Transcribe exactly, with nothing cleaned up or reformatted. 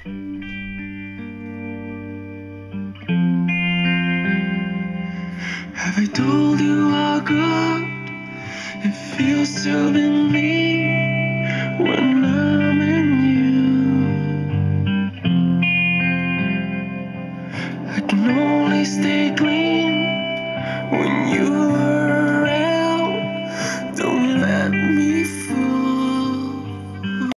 Have I told you how good it feels to be me?